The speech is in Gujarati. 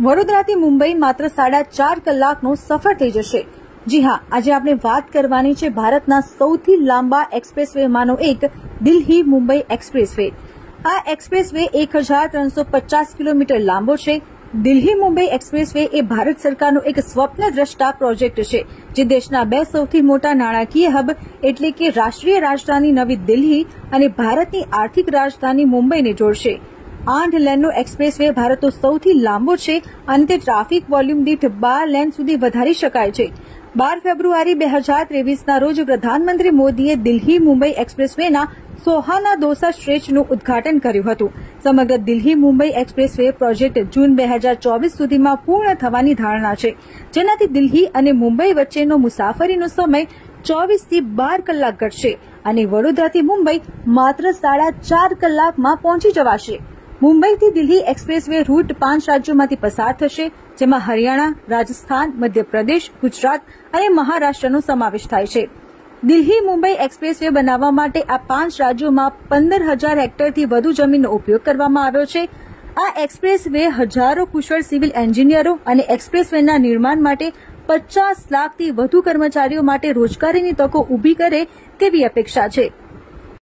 વડોદરાથી મુંબઈ માત્ર 4.5 કલાકનો સફર થઈ જશે। જી હા, આજે આપણે વાત કરવાની છે ભારતના સૌથી લાંબા એક્સપ્રેસવેમાંનો એક દિલ્હી મુંબઈ એક્સપ્રેસવે। આ એક્સપ્રેસવે 1350 કિલોમીટર લાંબો છે। દિલ્હી મુંબઈ એક્સપ્રેસવે એ ભારત સરકારનો એક સ્વપ્નદ્રષ્ટા પ્રોજેક્ટ છે, જે દેશના બે સૌથી મોટા નાણાકીય હબ એટલે કે રાષ્ટ્રીય રાજધાની નવી દિલ્હી અને ભારતની આર્થિક રાજધાની મુંબઈને જોડશે। 8 લેનનો એક્સપ્રેસવે ભારતનો સૌથી લાંબો છે અને તે ટ્રાફિક વોલ્યુમ દીઠ 12 લેન સુધી વધારી શકાય છે। 12 ફેબ્રુઆરી 2023ના રોજ પ્રધાનમંત્રી મોદીએ દિલ્હી મુંબઈ એક્સપ્રેસવેના સોહાના દોસા સ્ટ્રેચનું ઉદઘાટન કર્યું હતું। સમગ્ર Delhi Mumbai expressway project June 2024 સુધીમાં પૂર્ણ થવાની ધારણા છે, જેનાથી દિલ્હી અને મુંબઈ વચ્ચેનો મુસાફરીનો સમય 24 થી 12 કલાક ઘટશે અને વડોદરાથી મુંબઈ માત્ર 4.5 કલાકમાં પહોંચી જવાશે। મુંબઈથી દિલ્હી એક્સપ્રેસવે રૂટ 5 રાજ્યોમાંથી પસાર થશે, જેમાં હરિયાણા, રાજસ્થાન, મધ્યપ્રદેશ, ગુજરાત અને મહારાષ્ટ્રનો સમાવેશ થાય છે। દિલ્હી મુંબઈ એક્સપ્રેસવે બનાવવા માટે આ 5 રાજ્યોમાં 15,000 હેક્ટરથી વધુ જમીનનો ઉપયોગ કરવામાં આવ્યો છે। આ એક્સપ્રેસવે હજારો કુશળ સિવિલ એન્જિનિયરો અને એક્સપ્રેસવેના નિર્માણ માટે 50 લાખથી વધુ કર્મચારીઓ માટે રોજગારીની તકો ઊભી કરે તેવી અપેક્ષા છે।